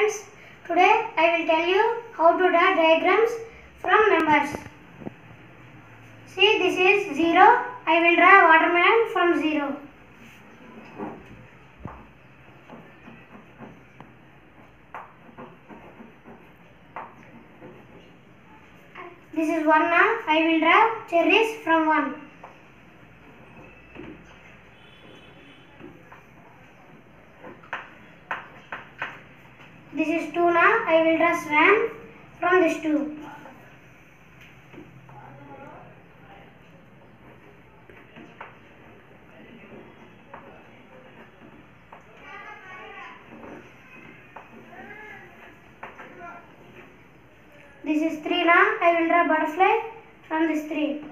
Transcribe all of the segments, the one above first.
friends, today I will tell you how to draw diagrams from numbers. See, this is 0. I will draw a watermelon from 0. This is 1 now. I will draw cherries from 1. This is 2 now. I will draw swan from this 2. This is 3 now. I will draw butterfly from this 3.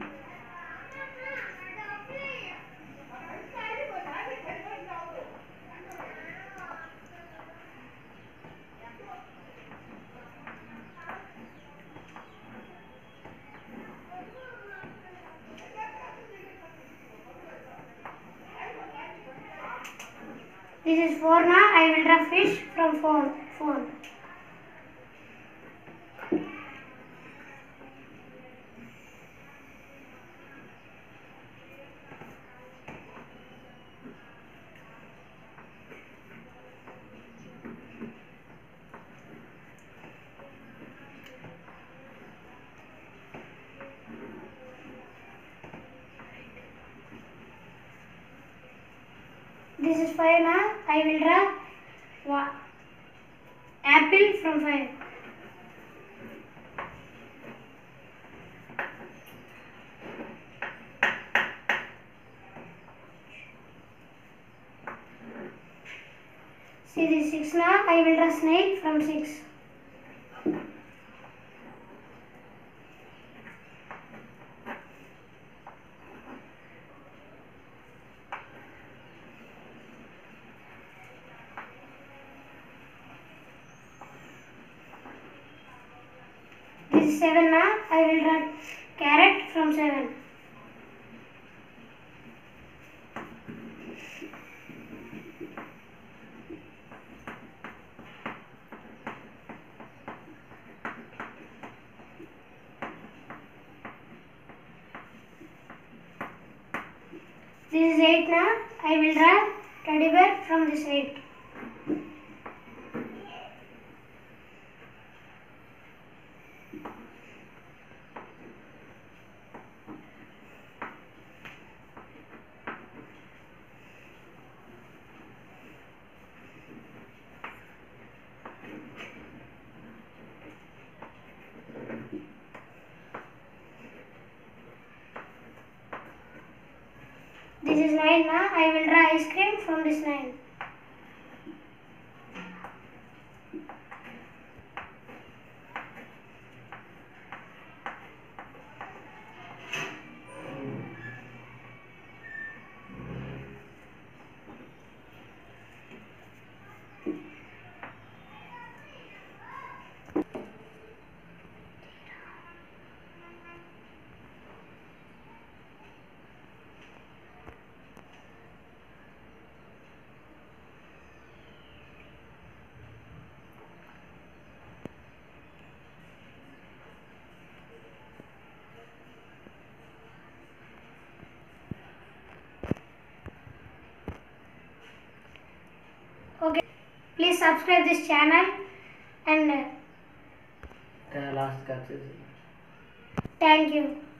This is 4 now. I will draw fish from 4. This is 5 now. I will draw apple from 5. See, this is 6 now. I will draw snake from 6. This is 7 now. I will draw carrot from 7. This is 8 now. I will draw teddy bear from this 8. This is 9 now. I will draw ice cream from this 9. Okay, please subscribe this channel and last cut. thank you.